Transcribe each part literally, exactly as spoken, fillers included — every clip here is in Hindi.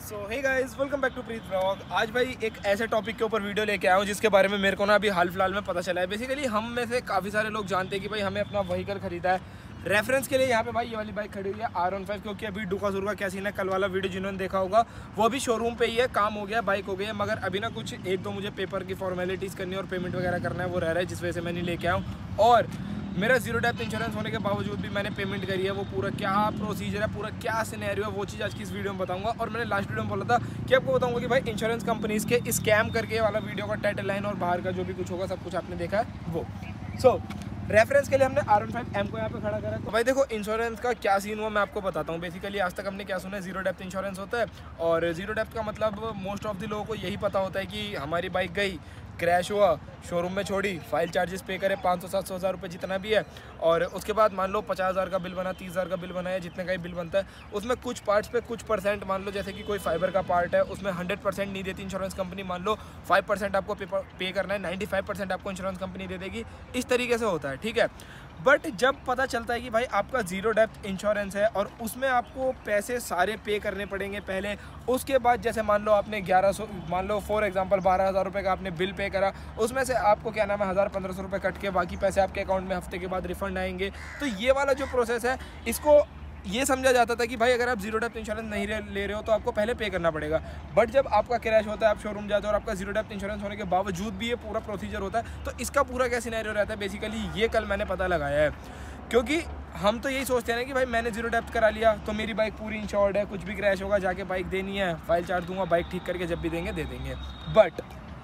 So hey guys, welcome back to Preet vlog. आज भाई एक ऐसे टॉपिक के ऊपर वीडियो लेके आया हूँ जिसके बारे में मेरे को ना अभी हाल फिलहाल में पता चला है। बेसिकली हम में से काफ़ी सारे लोग जानते हैं कि भाई हमें अपना व्हीकल खरीदा है। रेफरेंस के लिए यहाँ पे भाई ये वाली बाइक खड़ी हुई है आर वन फाइव, क्योंकि अभी डुका सुरका क्या सीन है, कल वाला वीडियो जिन्होंने देखा होगा वो भी शोरूम पे ही है, काम हो गया, बाइक हो गई है, मगर अभी ना कुछ एक दो मुझे पेपर की फॉर्मेलिटीज़ करनी है और पेमेंट वगैरह करना है, वो रह रहा है, जिस वजह से मैं नहीं लेके आया हूँ। और मेरा जीरो डेप्थ इंश्योरेंस होने के बावजूद भी मैंने पेमेंट करी है। वो पूरा क्या प्रोसीजर है, पूरा क्या सिनेरियो है, वो चीज़ आज की इस वीडियो में बताऊंगा। और मैंने लास्ट वीडियो में बोला था कि आपको बताऊंगा कि भाई इंश्योरेंस कंपनीज के स्कैम करके वाला वीडियो का टाइटल लाइन और बाहर का जो भी कुछ होगा सब कुछ आपने देखा है वो। सो so, रेफरेंस के लिए हमने आर वन फाइव एम को यहाँ पे खड़ा करा है। तो भाई देखो इंश्योरेंस का क्या सीन हुआ मैं आपको बताता हूँ। बेसिकली आज तक हमने क्या सुना है, जीरो डेप्थ इंश्योरेंस होता है, और जीरो डेप्थ का मतलब मोस्ट ऑफ द लोगों को यही पता होता है कि हमारी बाइक गई, क्रैश हुआ, शोरूम में छोड़ी, फाइल चार्जेस पे करे पाँच सौ सात सौ हज़ार रुपये जितना भी है, और उसके बाद मान लो पचास हज़ार का बिल बना, तीस हज़ार का बिल बना है, जितने का ही बिल बनता है उसमें कुछ पार्ट्स पे कुछ परसेंट, मान लो जैसे कि कोई फाइबर का पार्ट है उसमें हंड्रेड परसेंट नहीं देती इंश्योरेंस कंपनी, मान लो फाइव परसेंट आपको पे, पे करना है, नाइन्टी फाइव परसेंट आपको इंश्योरेंस कंपनी दे देगी। इस तरीके से होता है, ठीक है। बट जब पता चलता है कि भाई आपका जीरो डेप्थ इंश्योरेंस है और उसमें आपको पैसे सारे पे करने पड़ेंगे पहले, उसके बाद जैसे मान लो आपने ग्यारह सौ, मान लो फॉर एग्जांपल बारह हज़ार रुपये का आपने बिल पे करा, उसमें से आपको क्या नाम है हज़ार पंद्रह सौ रुपये कट के बाकी पैसे आपके अकाउंट में हफ्ते के बाद रिफंड आएंगे। तो ये वाला जो प्रोसेस है, इसको ये समझा जाता था कि भाई अगर आप जीरो डेप्थ इंश्योरेंस नहीं ले रहे हो तो आपको पहले पे करना पड़ेगा। बट जब आपका क्रैश होता है, आप शोरूम जाते हो और आपका जीरो डेप्थ इंश्योरेंस होने के बावजूद भी ये पूरा प्रोसीजर होता है, तो इसका पूरा क्या सिनेरियो रहता है, बेसिकली ये कल मैंने पता लगाया है। क्योंकि हम तो यही सोचते हैं ना कि भाई मैंने जीरो डेप्थ करा लिया तो मेरी बाइक पूरी इंश्योर्ड है, कुछ भी क्रैश होगा जाके बाइक देनी है, फाइल चार्ज दूंगा, बाइक ठीक करके जब भी देंगे दे देंगे। बट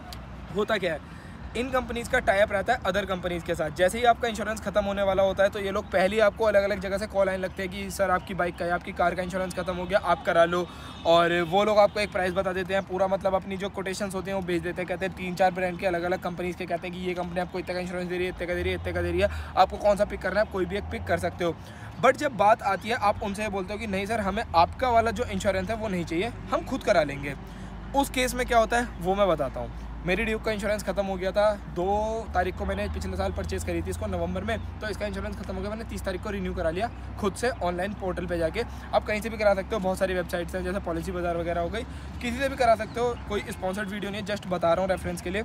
होता क्या है, इन कंपनीज़ का टाई अप रहता है अदर कंपनीज़ के साथ। जैसे ही आपका इंश्योरेंस खत्म होने वाला होता है तो ये लोग पहले ही आपको अलग अलग जगह से कॉल आने लगते हैं कि सर आपकी बाइक का या आपकी कार का इंश्योरेंस खत्म हो गया, आप करा लो। और वो लोग आपको एक प्राइस बता देते हैं, पूरा मतलब अपनी जो कोटेशंस होते हैं वो भेज देते हैं, कहते हैं तीन चार ब्रांड के अलग अलग कंपनीज़ के, कहते हैं कि ये कंपनी आपको इतने का इंश्योरेंस दे रही है, इतने का दे रही है, इतने का दे रही है, आपको कौन सा पिक करना है, आप कोई भी एक पिक कर सकते हो। बट जब बात आती है आप उनसे बोलते हो कि नहीं सर हमें आपका वाला जो इंश्योरेंस है वो नहीं चाहिए, हम खुद करा लेंगे। उस केस में क्या होता है वो मैं बताता हूँ। मेरी ड्यूक का इंश्योरेंस खत्म हो गया था, दो तारीख को मैंने पिछले साल परचेज़ करी थी इसको नवंबर में, तो इसका इंश्योरेंस खत्म हो गया, मैंने तीस तारीख को रिन्यू करा लिया खुद से ऑनलाइन पोर्टल पे जाके। आप कहीं से भी करा सकते हो, बहुत सारी वेबसाइट्स हैं जैसे पॉलिसी बाजार वगैरह हो गई, किसी से भी करा सकते हो, कोई स्पॉन्सर्ड वीडियो नहीं है, जस्ट बता रहा हूँ रेफरेंस के लिए।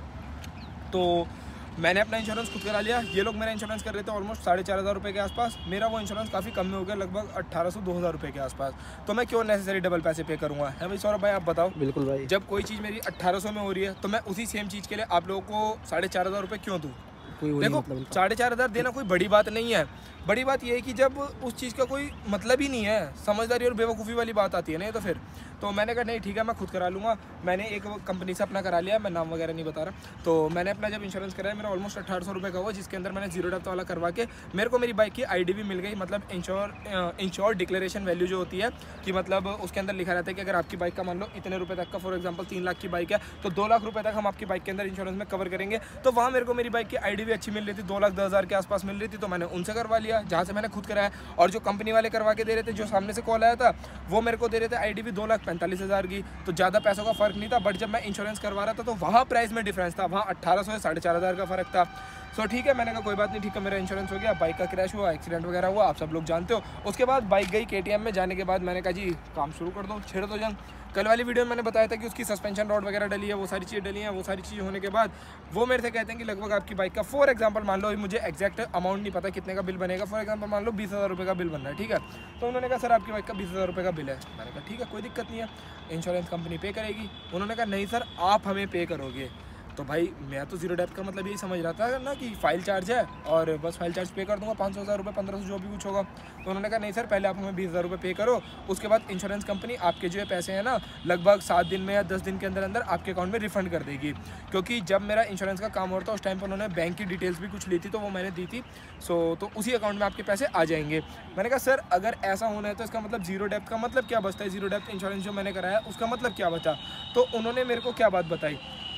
तो मैंने अपना इंश्योरेंस खुद करा लिया। ये लोग मेरा इंश्योरेंस कर रहे थे ऑलमोस्ट साढ़े चार हज़ार रुपये के आसपास, मेरा वो इंश्योरेंस काफ़ी कम में हो गया, लगभग अट्ठारह सौ दो हज़ार रुपये के आसपास। तो मैं क्यों नेसेसरी डबल पैसे पे करूँगा, है भाई सौरभ भाई आप बताओ। बिल्कुल भाई, जब कोई चीज़ मेरी अट्ठारह सौ में हो रही है तो मैं उसी सेम चीज़ के लिए आप लोगों को साढ़े चार हज़ार रुपये क्यों दूँ। देखो मतलब साढ़े चार हज़ार देना कोई बड़ी बात नहीं है, बड़ी बात यह है कि जब उस चीज़ का कोई मतलब ही नहीं है, समझदारी और बेवकूफ़ी वाली बात आती है ना, तो फिर तो मैंने कहा नहीं ठीक है मैं खुद करा लूँगा। मैंने एक कंपनी से अपना करा लिया, मैं नाम वगैरह नहीं बता रहा। तो मैंने अपना जब इंश्योरेंस कराया मेरा ऑलमोस्ट अठारह सौ रुपये का हुआ, जिसके अंदर मैंने जीरो डेप्थ वाला करवा के मेरे को मेरी बाइक की आई डी भी मिल गई, मतलब इंश्योर इंश्योर डिक्लेरेशन वैल्यू जो होती है कि मतलब उसके अंदर लिखा रहता है कि अगर आपकी बाइक का मान लो इतने रुपये तक का, फॉर एग्जाम्पल तीन लाख की बाइक है तो दो लाख रुपये तक हम आपकी बाइक के अंदर इंश्योरेंस में कवर करेंगे। तो वहाँ मेरे को मेरी बाइक की आई डी भी अच्छी मिल रही थी, दो लाख दस हज़ार के आसपास मिल रही थी, तो मैंने उनसे करवा लिया जहाँ से मैंने खुद कराया। और जो कंपनी वाले करवा के दे रहे थे, जो सामने से कॉल आया था, वो मेरे को दे रहे थे आई डी भी दो लाख पैंतालीस हज़ार की, तो ज़्यादा पैसों का फर्क नहीं था। बट जब मैं इंश्योरेंस करवा रहा था तो वहाँ प्राइस में डिफरेंस था, वहाँ अट्ठारह सौ से साढ़े चार हज़ार का फर्क था। सो ठीक है, मैंने कहा कोई बात नहीं, ठीक है मेरा इंश्योरेंस हो गया, बाइक का क्रैश हुआ, एक्सीडेंट वगैरह हुआ, आप सब लोग जानते हो। उसके बाद बाइक गई के टी एम में, जाने के बाद मैंने कहा जी काम शुरू कर दो, छेड़ दो जंग। कल वाली वीडियो में मैंने बताया था कि उसकी सस्पेंशन रॉड वगैरह डली है, वो सारी चीज़ें डली हैं। वो सारी चीज़ें होने के बाद वो मेरे से कहते हैं कि लगभग आपकी बाइक का फॉर एग्जांपल मान लो, अभी मुझे एक्जैक्ट अमाउंट नहीं पता कितने का बिल बनेगा, फॉर एग्जांपल मान लो बीस हज़ार रुपये का बिल बन रहा है, ठीक है। तो उन्होंने कहा सर आपकी बाइक का बीस हज़ार रुपये का बिल है। मैंने कहा ठीक है कोई दिक्कत नहीं है, इंश्योरेंस कंपनी पे करेगी। उन्होंने कहा नहीं सर आप हमें पे करोगे। तो भाई मैं तो जीरो डेप्थ का मतलब यही समझ रहा था ना कि फ़ाइल चार्ज है और बस फाइल चार्ज पे कर दूंगा पाँच सौ हज़ार रुपये, पंद्रह सौ जो भी कुछ होगा। तो उन्होंने कहा नहीं सर पहले आप हमें बीस हज़ार रुपये पे करो, उसके बाद इंश्योरेंस कंपनी आपके जो पैसे हैं ना लगभग सात दिन में या दस दिन के अंदर अंदर आपके अकाउंट में रिफंड कर देगी। क्योंकि जब मेरा इंश्योरेंस का काम हो रहा था उस टाइम पर उन्होंने बैंक की डिटेल्स भी कुछ ली थी, तो वो मैंने दी थी। सो तो उसी अकाउंट में आपके पैसे आ जाएंगे। मैंने कहा सर अगर ऐसा होना है तो इसका मतलब जीरो डेप्थ का मतलब क्या बचता है, जीरो डेप्थ इंश्योरेंस जो मैंने कराया उसका मतलब क्या बचा। तो उन्होंने मेरे को क्या बात बताई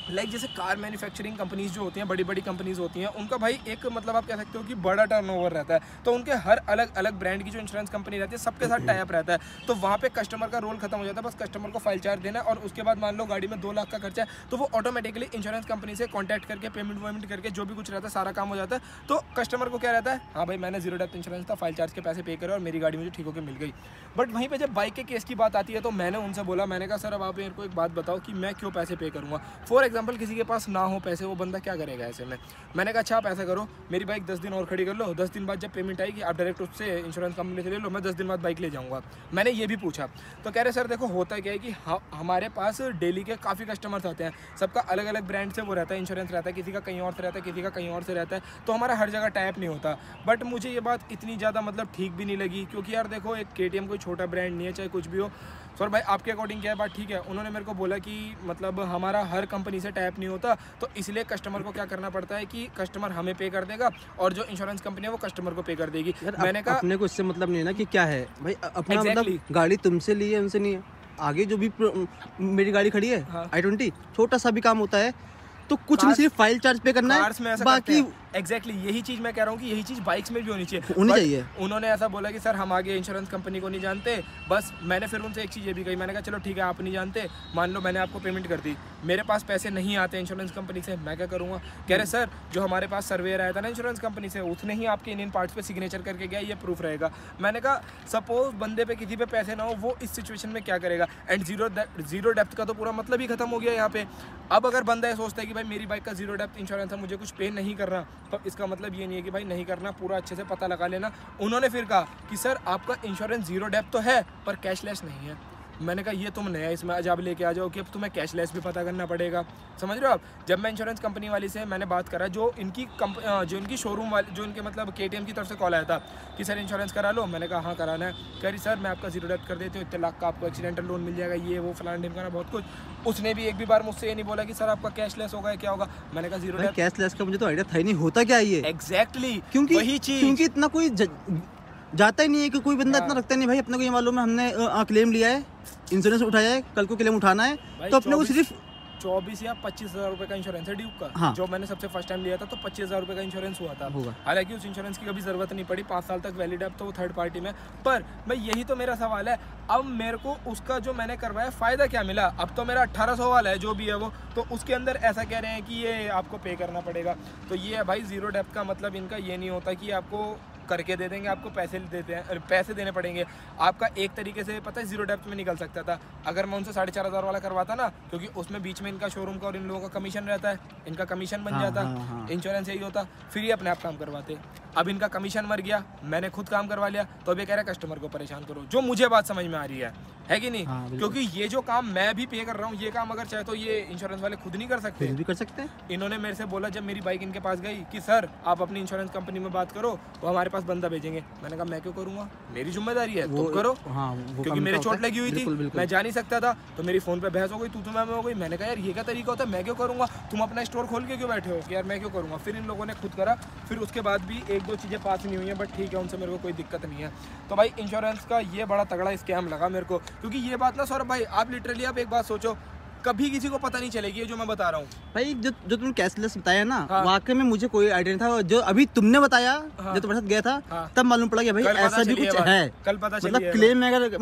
लाइक जैसे कार मैन्युफैक्चरिंग कंपनीज जो होती हैं, बड़ी बड़ी कंपनीज होती हैं, उनका भाई एक मतलब आप कह सकते हो कि बड़ा टर्नओवर रहता है, तो उनके हर अलग अलग ब्रांड की जो इंश्योरेंस कंपनी रहती है सबके साथ टाई अप रहता है। तो वहाँ पे कस्टमर का रोल खत्म हो जाता है, बस कस्टमर को फाइल चार्ज देना है और उसके बाद मान लो गाड़ी में दो लाख का खर्चा है तो वो ऑटोमेटिकली इंश्योरेंस कंपनी से कॉन्टैक्ट करके पेमेंट वेमेंट करके जो भी कुछ रहता है सारा काम हो जाता है। तो कस्टमर को क्या रहता है, हाँ भाई मैंने जीरो डेप्थ इंश्योरेंस था, फाइल चार्ज के पैसे पे करे और मेरी गाड़ी मुझे ठीक होकर मिल गई। बट वहीं पर जब बाइक के केस की बात आती है तो मैंने उनसे बोला, मैंने कहा सर अब आप मेरे को एक बात बताओ कि मैं क्यों पैसे पे करूँगा। फॉर एग्जाम्पल किसी के पास ना हो पैसे, वो बंदा क्या करेगा ऐसे में। मैंने कहा अच्छा आप ऐसा करो, मेरी बाइक दस दिन और खड़ी कर लो, दस दिन बाद जब पेमेंट आएगी आप डायरेक्ट उससे इंश्योरेंस कंपनी से ले लो, मैं दस दिन बाद बाइक ले जाऊंगा। मैंने ये भी पूछा तो कह रहे सर देखो होता क्या है कि हमारे पास डेली के काफ़ी कस्टमर्स आते हैं, सबका अलग अलग ब्रांड से वो रहता है, इंश्योरेंस रहता है, किसी का कहीं और से रहता है, किसी का कहीं और से रहता है, तो हमारा हर जगह टाइप नहीं होता। बट मुझे ये बात इतनी ज़्यादा मतलब ठीक भी नहीं लगी, क्योंकि यार देखो एक के टी एम कोई छोटा ब्रांड नहीं है, चाहे कुछ भी हो। सर भाई आपके अकॉर्डिंग क्या है बात ठीक है। उन्होंने मेरे को बोला कि मतलब हमारा हर कंपनी से टाइप नहीं होता, तो इसलिए कस्टमर को क्या करना पड़ता है कि कस्टमर हमें पे कर देगा और जो इंश्योरेंस कंपनी है वो कस्टमर को पे कर देगी। मैंने कहा अपने को इससे मतलब नहीं है ना कि क्या है भाई, अपना exactly. मतलब गाड़ी तुमसे ली है उनसे नहीं है। आगे जो भी मेरी गाड़ी खड़ी है हाँ। आई ट्वेंटी, छोटा सा भी काम होता है तो कुछ नहीं, सिर्फ फाइल चार्ज पे करना है, बाकी एग्जैक्टली exactly, यही चीज़ मैं कह रहा हूँ कि यही चीज़ बाइक्स में भी होनी चाहिए होनी चाहिए। उन्होंने ऐसा बोला कि सर हम आगे इंश्योरेंस कंपनी को नहीं जानते। बस मैंने फिर उनसे एक चीज़ ये भी कही, मैंने कहा चलो ठीक है आप नहीं जानते, मान लो मैंने आपको पेमेंट कर दी, मेरे पास पैसे नहीं आते इंश्योरेंस कंपनी से, मैं क्या करूँगा। कह रहे सर जो हमारे पास सर्वेयर आया था ना इंश्योरेंस कंपनी से, उसने ही आपके इंडियन पार्ट्स पे सिग्नेचर करके गया, ये प्रूफ रहेगा। मैंने कहा सपोज बंदे पे किसी पे पैसे ना हो, वो इस सिचुएशन में क्या करेगा। एंड जीरो जीरो डेप्थ का तो पूरा मतलब ही खत्म हो गया यहाँ पे। अब अगर बंदा ये सोचता है कि भाई मेरी बाइक का जीरो डेप्थ इंश्योरेंस है, मुझे कुछ पे नहीं करना, तो इसका मतलब ये नहीं है कि भाई नहीं करना, पूरा अच्छे से पता लगा लेना। उन्होंने फिर कहा कि सर आपका इंश्योरेंस जीरो डेप्थ तो है पर कैशलेस नहीं है। मैंने कहा ये तुम नया इसमें अजाब लेके आ जाओ कि अब तुम्हें कैशलेस भी पता करना पड़ेगा, समझ रहे हो आप। जब मैं इंश्योरेंस कंपनी वाली से मैंने बात करा, जो इनकी कंप जो इनकी शोरूम वाली जो इनके मतलब के टी एम की तरफ से कॉल आया था कि सर इंश्योरेंस करा लो, मैंने कहा हाँ कराना है। कह रही सर मैं आपका जीरो डेप्थ कर देती हूँ, इतने लाख का आपको एक्सीडेंटल लोन मिल जाएगा, ये वो फलान ढिमकाना बहुत कुछ। उसने भी एक भी बार मुझसे ये नहीं बोला कि सर आपका कैशलेस होगा क्या होगा। मैंने कहा जीरो डेप्थ कैशलेस का मुझे तो आइडिया था ही नहीं, होता क्या ये एग्जैक्टली क्योंकि वही चीज क्योंकि इतना कोई जाता ही नहीं है कि कोई बंदा इतना रखता नहीं भाई। अपने को ये मालूम है हमने क्लेम लिया है, इंश्योरेंस उठाया है, कल को क्लेम उठाना है, तो अपने को सिर्फ चौबीस या पच्चीस हजार रुपए का इंश्योरेंस है ड्यूक का। हाँ। जो मैंने सबसे फर्स्ट टाइम लिया था तो पच्चीस हजार रुपए का इंश्योरेंस हुआ था। हालांकि उस इंश्योरेंस की कभी जरूरत नहीं पड़ी, पाँच साल तक वैलिड है, तो वो थर्ड पार्टी में। पर मैं यही तो मेरा सवाल है, अब मेरे को उसका जो मैंने करवाया फायदा क्या मिला। अब तो मेरा अट्ठारह सौ वाला है जो भी है वो, तो उसके अंदर ऐसा कह रहे हैं कि ये आपको पे करना पड़ेगा। तो ये है भाई जीरो डेप्थ का मतलब इनका ये नहीं होता कि आपको करके दे देंगे, आपको पैसे देते हैं, पैसे देने पड़ेंगे। आपका एक तरीके से पता है जीरो डेप्थ में निकल सकता था अगर मैं उनसे साढ़े चार हज़ार वाला करवाता ना, क्योंकि उसमें बीच में इनका शोरूम का और इन लोगों का कमीशन रहता है, इनका कमीशन बन हाँ, जाता हाँ, हाँ। इंश्योरेंस यही होता, फिर ये अपने आप काम करवाते। अब इनका कमीशन मर गया, मैंने खुद काम करवा लिया, तो अब ये कह रहा है कस्टमर को परेशान करो, जो मुझे बात समझ में आ रही है है कि नहीं। हाँ, क्योंकि ये जो काम मैं भी पे कर रहा हूँ, ये काम अगर चाहे तो ये इंश्योरेंस वाले खुद नहीं कर सकते, भी कर सकते हैं। इन्होंने मेरे से बोला जब मेरी बाइक इनके पास गई कि सर आप अपनी इंश्योरेंस कंपनी में बात करो, वो हमारे पास बंदा भेजेंगे। मैंने कहा मैं क्यों करूँगा, मेरी जिम्मेदारी है, तुम करो। हाँ, क्योंकि मेरे चोट लगी हुई थी, मैं जा नहीं सकता था, तो मेरी फोन पे बहस हो गई, तू तो मैं हो गई। मैंने कहा यार ये क्या तरीका होता है, मैं क्यों करूँगा, तुम अपना स्टोर खोल के क्यों बैठे हो कि यार मैं क्यों करूँगा। फिर इन लोगों ने खुद करा, फिर उसके बाद भी एक दो चीज़ें पास नहीं हुई हैं, बट ठीक है उनसे मेरे को कोई दिक्कत नहीं है। तो भाई इंश्योरेंस का ये बड़ा तगड़ा स्कैम लगा मेरे को, क्योंकि ये बात ना सौरभ भाई आप लिटरली आप एक बात सोचो, कभी किसी को पता नहीं चलेगी ये जो मैं बता रहा हूँ भाई। जो जो तुमने कैशलेस बताया ना, हाँ। वाकई में मुझे कोई आइडिया नहीं था, जो अभी तुमने बताया हाँ। जो तुम्हारे साथ गया था हाँ। तब मालूम पड़ा कि भाई ऐसा भी कुछ है। कल पता मतलब क्लेम में अगर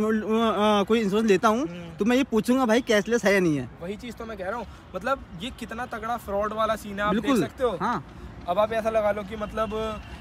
कोई इंश्योरेंस लेता हूँ तो मैं ये पूछूंगा भाई कैशलेस है या नहीं है। वही चीज तो मैं कह रहा हूँ, मतलब ये कितना तगड़ा फ्रॉड वाला सीन है, आप देख सकते हो। हाँ। अब आप ऐसा लगा लो कि मतलब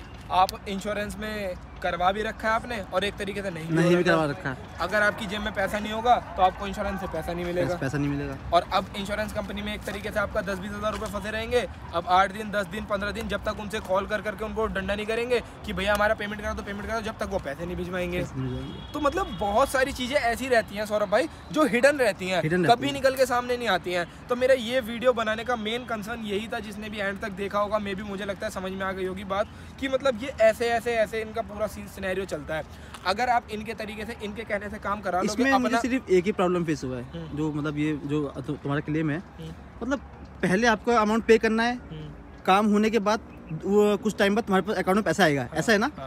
आप इंश्योरेंस में करवा भी रखा है आपने और एक तरीके से नहीं, नहीं भी करवा रखा है। अगर आपकी जेब में पैसा नहीं होगा तो आपको इंश्योरेंस से पैसा नहीं मिलेगा, पैसा नहीं मिलेगा। और अब इंश्योरेंस कंपनी में एक तरीके से आपका दस बीस हज़ार रुपये फंसे रहेंगे। अब आठ दिन दस दिन पंद्रह दिन जब तक उनसे कॉल कर करके उनको डंडा नहीं करेंगे कि भैया हमारा पेमेंट करा तो पेमेंट करा, जब तक वो पैसे नहीं भिजवाएंगे। तो मतलब बहुत सारी चीज़ें ऐसी रहती हैं सौरभ भाई जो हिडन रहती हैं, कभी निकल के सामने नहीं आती हैं। तो मेरा ये वीडियो बनाने का मेन कंसर्न यही था, जिसने भी एंड तक देखा होगा मे भी मुझे लगता है समझ में आ गई होगी बात कि मतलब ये ऐसे ऐसे ऐसे इनका पूरा सिनेरियो चलता है। अगर आप इनके तरीके से इनके कहने से काम करा लोगे, इसमें मुझे सिर्फ एक ही प्रॉब्लम फेस हुआ है, जो मतलब ये जो तुम्हारा क्लेम है, मतलब पहले आपको अमाउंट पे करना है, काम होने के बाद वो कुछ टाइम बाद तुम्हारे पास अकाउंट में पैसा आएगा, ऐसा है ना।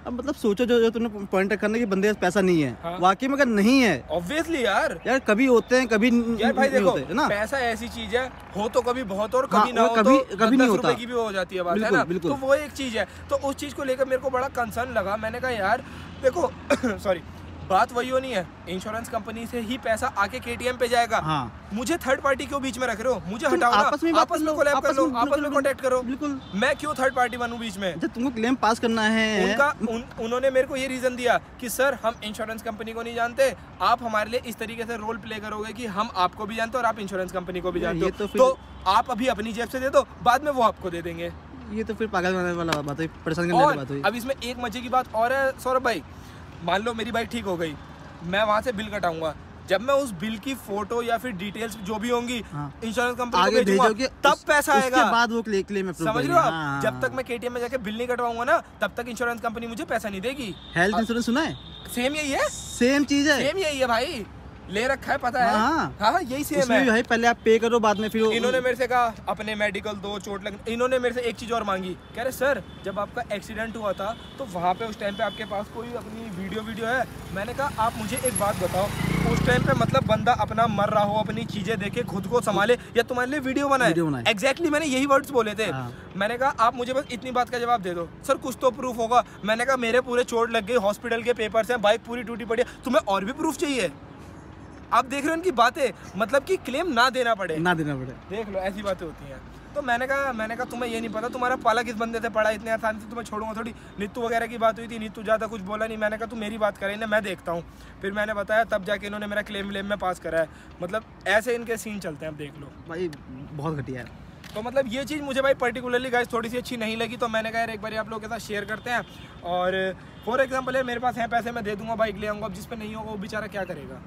अब मतलब सोचो जो जो तुमने पॉइंट रखा ना कि बंदे के पास पैसा नहीं है, हाँ? वाकई में अगर नहीं है ऑब्वियसली यार यार कभी होते हैं कभी यार भाई नहीं देखो होते, है ना? पैसा ऐसी चीज है, हो तो कभी बहुत और कभी हाँ, ना हो कभी तो कभी नहीं होता की भी हो जाती है बात, है बिल्कुल, ना? बिल्कुल। तो वो एक चीज है, तो उस चीज को लेकर मेरे को बड़ा कंसर्न लगा। मैंने कहा यार देखो सॉरी बात वही होनी है, इंश्योरेंस कंपनी से ही पैसा आके केटीएम पे जाएगा। हाँ। मुझे थर्ड पार्टी क्यों बीच में रख रहे हो? मुझे तुम हटाओ ना, आपस में आपस में कोलैब कर लो, आपस में कॉन्टेक्ट करो। बिल्कुल, मैं क्यों थर्ड पार्टी बनूं बीच में? जब तुमको क्लेम पास करना है उनका उन, उन्होंने मेरे को ये रीजन दिया कि सर हम इंश्योरेंस कंपनी को नहीं जानते, आप हमारे लिए इस तरीके से रोल प्ले करोगे कि हम आपको भी जानते हो और आप इंश्योरेंस कंपनी को भी जानते हो, तो, तो आप अभी अपनी जेब से दे दो, बाद में वो आपको दे देंगे। ये तो फिर पागल बनाने वाला बात है, परेशान करने वाली बात हुई। अब इसमें एक मजे की बात और है सौरभ भाई, मान लो मेरी बाइक ठीक हो गई, मैं वहां से बिल कटाऊंगा, जब मैं उस बिल की फोटो या फिर डिटेल्स जो भी होंगी इंश्योरेंस कंपनी को भेजूंगा, तब पैसा आएगा, उसके बाद वो क्लेम क्लेम अप्रूव समझ रहे हो आप? जब तक मैं केटीएम में जाके बिल नहीं कटवाऊंगा ना, तब तक इंश्योरेंस कंपनी मुझे पैसा नहीं देगी। हेल्थ इंश्योरेंस सुना है? सेम यही है, सेम चीज है, सेम यही है भाई, ले रखा है, पता है। हाँ हाँ यही सेम है भाई, पहले आप पे करो बाद में फिर इन्होंने मेरे से कहा अपने मेडिकल दो, चोट लग, इन्होंने मेरे से एक चीज और मांगी, कह रहे सर जब आपका एक्सीडेंट हुआ था तो वहाँ पे उस टाइम पे आपके पास कोई अपनी वीडियो वीडियो है? मैंने कहा आप मुझे एक बात बताओ, उस टाइम पे मतलब बंदा अपना मर रहा हो, अपनी चीजें देखे, खुद को संभाले, या तुम्हारे लिए वीडियो बनाए? एग्जैक्टली मैंने यही वर्ड्स बोले थे। मैंने कहा आप मुझे बस इतनी बात का जवाब दे दो। सर कुछ तो प्रूफ होगा। मैंने कहा मेरे पूरे चोट लग गई, हॉस्पिटल के पेपर्स हैं, बाइक पूरी टूटी पड़ी है, तुम्हें और भी प्रूफ चाहिए? आप देख रहे हो उनकी बातें, मतलब कि क्लेम ना देना पड़े, ना देना पड़े, देख लो ऐसी बातें होती हैं। तो मैंने कहा मैंने कहा तुम्हें ये नहीं पता, तुम्हारा पाला किस बंदे से पड़ा, इतने आसानी से तुम्हें छोड़ूंगा थोड़ी। नीतू वगैरह की बात हुई थी, नीतू ज़्यादा कुछ बोला नहीं, मैंने कहा तू मेरी बात करे ना, मैं देखता हूँ। फिर मैंने बताया, तब जाके इन्होंने मेरा क्लेम व्लेम में पास करा है। मतलब ऐसे इनके सीन चलते हैं, अब देख लो भाई बहुत घटिया है। तो मतलब ये चीज़ मुझे भाई पर्टिकुलरली गाइस थोड़ी सी अच्छी नहीं लगी, तो मैंने कहा यार एक बार आप लोगों के साथ शेयर करते हैं। और फॉर एग्जाम्पल यार मेरे पास है पैसे, मैं दे दूंगा, बाइक ले आऊँगा, अब जिस पे नहीं होगा वो बेचारा क्या करेगा,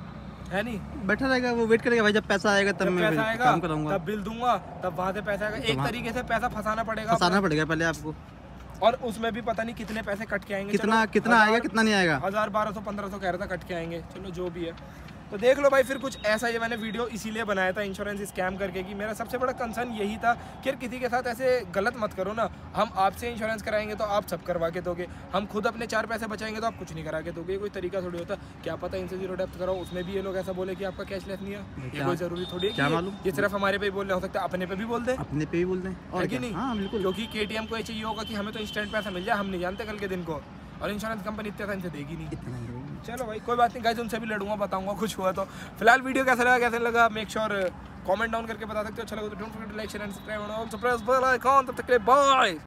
है नहीं? बैठा रहेगा, वो वेट करेगा भाई जब पैसा आएगा तब मैं पैसा आएगा, काम कराऊंगा, तब बिल दूंगा, तब वहाँ से पैसा आएगा। एक तरीके से पैसा फंसाना पड़ेगा, फंसाना पड़ेगा पहले आपको, और उसमें भी पता नहीं कितने पैसे कट के आएंगे, कितना कितना आएगा कितना नहीं आएगा, हजार बारह सौ पंद्रह सौ कह रहा था कट के आएंगे, चलो जो भी है। तो देख लो भाई, फिर कुछ ऐसा ये मैंने वीडियो इसीलिए बनाया था इंश्योरेंस स्कैम करके, कि मेरा सबसे बड़ा कंसर्न यही था कि यार किसी के साथ ऐसे गलत मत करो ना। हम आपसे इंश्योरेंस कराएंगे तो आप सब करवा के दोगे, हम खुद अपने चार पैसे बचाएंगे तो आप कुछ नहीं करा के दोगे, कोई तरीका थोड़ी होता। क्या पता इनसे जीरो डेप्थ कराओ, उसमें भी ये लोग ऐसा बोले कि आपका कैशलेस नहीं है, ये कोई जरूरी थोड़ी है, ये सिर्फ हमारे पे ही बोल रहे, हो सकता है अपने पे भी बोल दें, अपने पे भी बोल दें, और कि नहीं? हाँ बिल्कुल, क्योंकि केटीएम को ये चाहिए होगा कि हमें तो इंस्टेंट पैसा मिल जाए, हम नहीं जानते कल के दिन को, और इंश्योरेंस कंपनी इतना टाइम से देगी नहीं। चलो भाई कोई बात नहीं गाइस, उनसे भी लड़ूंगा, बताऊंगा कुछ हुआ तो। फिलहाल वीडियो कैसा लगा कैसा लगा मेक श्योर कमेंट डाउन करके बता सकते हो। अच्छा लगा तो don't forget to like share and subscribe, और ऑल्सो प्रेस बेल आइकन। तब तक के लिए बाय।